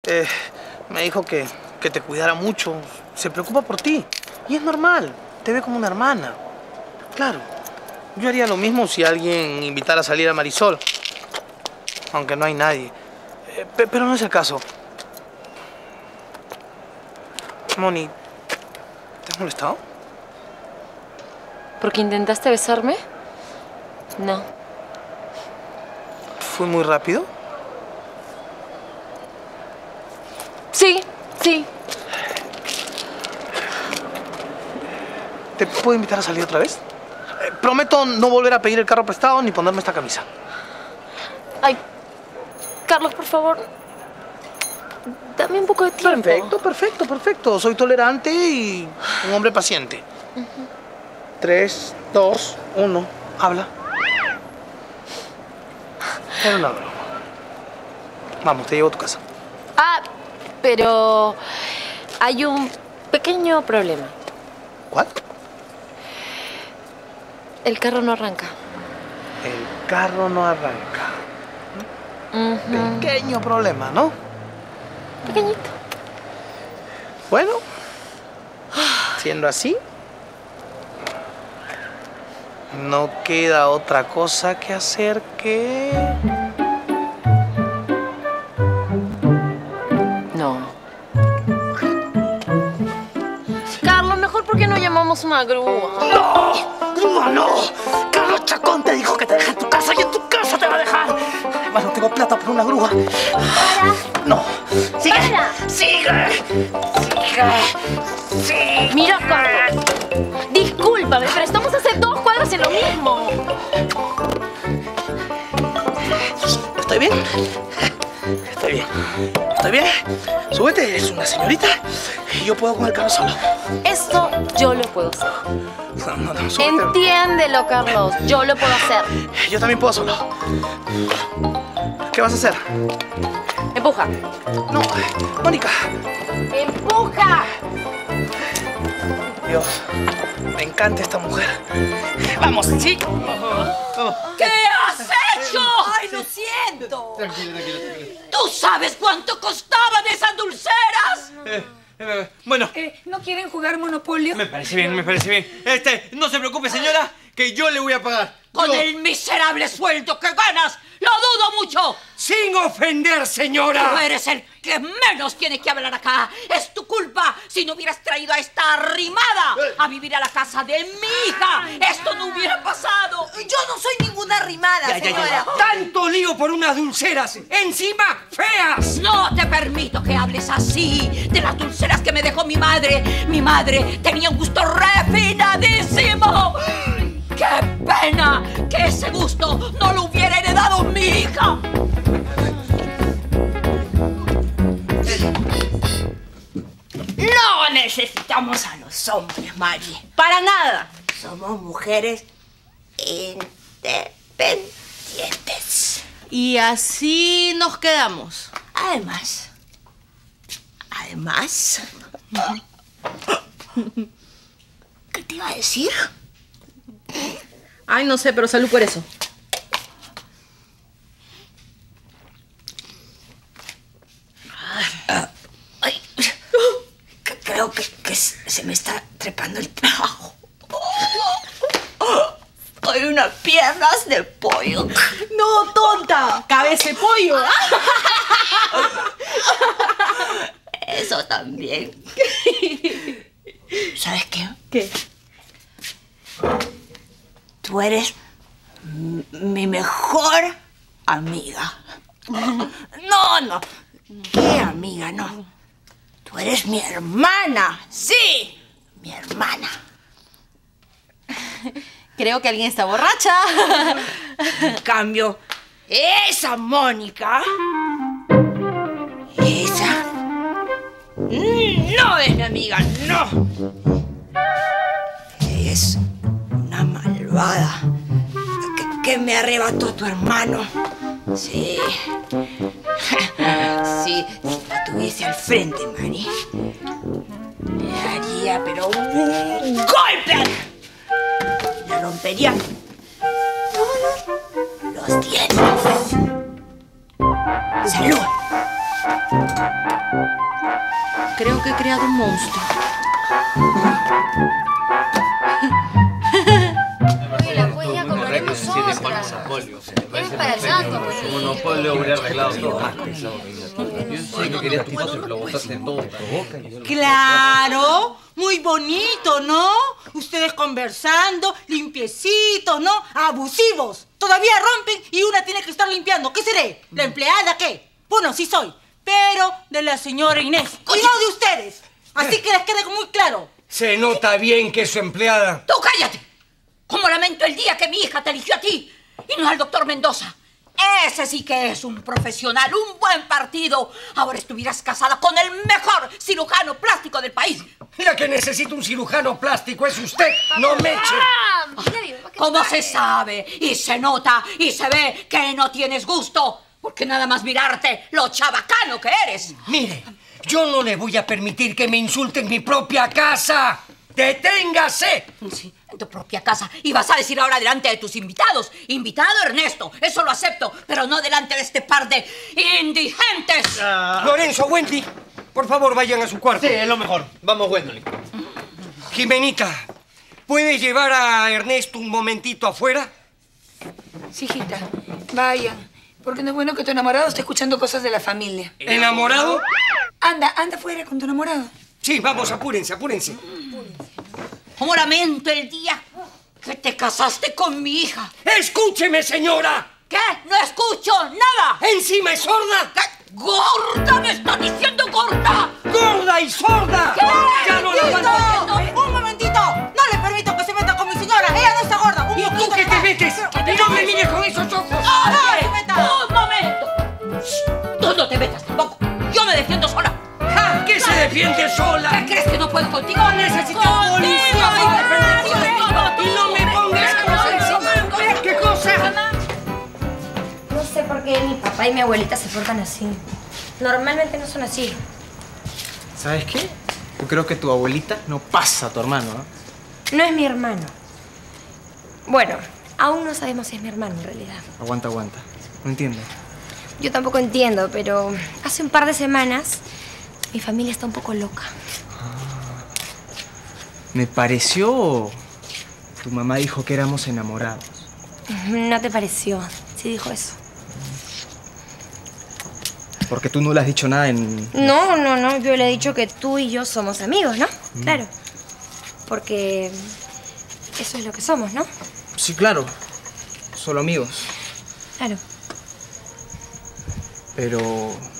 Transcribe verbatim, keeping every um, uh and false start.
Eh, me dijo que, que te cuidara mucho. Se preocupa por ti. Y es normal. Te ve como una hermana. Claro. Yo haría lo mismo si alguien invitara a salir a Marisol. Aunque no hay nadie. Eh, pe- pero no es el caso. Moni, ¿te has molestado? ¿Porque intentaste besarme? No. ¿Fue muy rápido? Sí, sí. ¿Te puedo invitar a salir otra vez? Eh, prometo no volver a pedir el carro prestado ni ponerme esta camisa. Ay, Carlos, por favor. Dame un poco de tiempo. Perfecto, perfecto, perfecto. Soy tolerante y un hombre paciente. Uh-huh. Tres, dos, uno. Habla. Era una broma. Vamos, te llevo a tu casa. Ah, pero hay un pequeño problema. ¿Cuál? El carro no arranca. El carro no arranca. Uh-huh. Pequeño problema, ¿no? Pequeñito. Bueno, siendo así, no queda otra cosa que hacer que... No. Carlos, mejor porque no llamamos una grúa. ¡No! ¡Grúa no! Carlos Chacón te dijo que te deje en tu casa y en tu casa te va a dejar. Además, no tengo plata para una grúa. ¡Para! No. ¡Sigue! ¡Para! ¡Sigue! ¡Sigue! ¡Sigue! Mira, Carlos. Discúlpame, pero estamos hace dos cuadras en lo mismo. ¿Estoy bien? Estoy bien. ¿Estoy bien? Súbete, eres una señorita y yo puedo con el carro solo. Esto yo lo puedo hacer. No, no, no, súbete. Entiéndelo, Carlos. Yo lo puedo hacer. Yo también puedo solo. ¿Qué vas a hacer? Empuja. No, Mónica. ¡Empuja! Dios, me encanta esta mujer. Vamos, sí. ¿Qué has hecho? ¡Ay, lo siento! Tranquila, tranquila, tranquila. ¿Tú sabes cuánto costaban esas dulceras? Eh, eh, bueno. Eh, ¿No quieren jugar Monopolio? Me parece bien, me parece bien. Este, no se preocupe, señora, que yo le voy a pagar. Con yo. el miserable sueldo que ganas, lo dudo mucho. Sin ofender, señora. Tú eres el que menos tiene que hablar acá. Es tu culpa si no hubieras traído a esta arrimada a vivir a la casa de mi hija. Esto no hubiera pasado. Yo no soy ninguna arrimada, Ya, ya, señora. ya, ya. Tanto lío por unas dulceras, encima feas. No te permito que hables así de las dulceras que me dejó mi madre. Mi madre tenía un gusto refinadísimo. ¡Qué pena que ese gusto no lo hubiera heredado mi hija! No necesitamos a los hombres, Mari. Para nada. Somos mujeres independientes. Y así nos quedamos. Además, además, ¿qué te iba a decir? Ay, no sé, pero salud por eso. Ay, creo que, que se me está trepando el trabajo. Soy unas piernas de pollo. No, tonta. Cabeza de pollo. Eso también. ¿Sabes qué? ¿Qué? Tú eres mi mejor amiga. No, no. ¿Qué amiga? No. Tú eres mi hermana. Sí, mi hermana. Creo que alguien está borracha. En cambio, esa Mónica... Esa... No es mi amiga, no. Es una malvada que, que me arrebató a tu hermano. Sí. Sí, si la tuviese al frente, Mari, le daría, pero un golpe. Le rompería los dientes. Salud. Creo que he creado un monstruo. Oye, la polla comeremos otra. Es para el santo, pues. Como monopolio hubiera arreglado todo. Yo sé que querías tu paso, pero lo botaste todo. Claro, muy bonito, ¿no? Ustedes conversando, limpiecitos, ¿no? Abusivos. Todavía rompen y una tiene que estar limpiando. ¿Qué seré? ¿La empleada qué? Bueno, sí soy, pero de la señora Inés y no de ustedes. Así que les quede muy claro. Se nota bien que es su empleada. ¡Tú cállate! Como lamento el día que mi hija te eligió a ti y no al doctor Mendoza. Ese sí que es un profesional, un buen partido. Ahora estuvieras casada con el mejor cirujano plástico del país. La que necesita un cirujano plástico es usted, no Meche. ¡Ah! ¿Cómo se sabe? Y se nota y se ve que no tienes gusto. Porque nada más mirarte lo chabacano que eres. Mire, yo no le voy a permitir que me insulte en mi propia casa. ¡Deténgase! Sí, en tu propia casa. Y vas a decir ahora delante de tus invitados. Invitado Ernesto, eso lo acepto, pero no delante de este par de indigentes. Ah. Lorenzo, Wendy, por favor, vayan a su cuarto. Sí, es lo mejor. Vamos, Gwendolyn. Jimenita, ¿puedes llevar a Ernesto un momentito afuera? Sí, hijita, vayan. Porque no es bueno que tu enamorado esté escuchando cosas de la familia. ¿Enamorado? Anda, anda afuera con tu enamorado. Sí, vamos, apúrense, apúrense. ¿Cómo lamento el día que te casaste con mi hija? ¡Escúcheme, señora! ¿Qué? ¡No escucho nada! ¿Encima es sorda? ¿Qué? ¡Gorda! ¡Me está diciendo gorda! ¡Gorda y sorda! ¿Qué? ¡Ya no la aguanto! ¡Eh, un momentito! No le permito que se meta con mi señora. Ella no está gorda. Un ¿Y tú poquito qué te nomás. metes? ¿Qué ¡No me mires con esos ojos! ¡Oye! se meta. ¡Un momento! Tú no te metas tampoco. Yo me defiendo sola. ¡Ja! ¿Qué se defiende sola? ¿Qué crees que no puedo contigo? Necesito ¡Contigo! policía para defenderse. ¡Contigo! Y no me pongas cosas encima. ¿Qué cosa? No sé por qué mi papá y mi abuelita se portan así. Normalmente no son así. ¿Sabes qué? Yo creo que tu abuelita no pasa a tu hermano, ¿no? No es mi hermano. Bueno, aún no sabemos si es mi hermano en realidad. Aguanta, aguanta. No entiendo. Yo tampoco entiendo, pero hace un par de semanas mi familia está un poco loca. Me pareció... Tu mamá dijo que éramos enamorados. ¿No te pareció? Sí dijo eso. Porque tú no le has dicho nada en... No, no, no. Yo le he dicho que tú y yo somos amigos, ¿no? Mm. Claro. Porque eso es lo que somos, ¿no? Sí, claro. Solo amigos. Claro. Pero...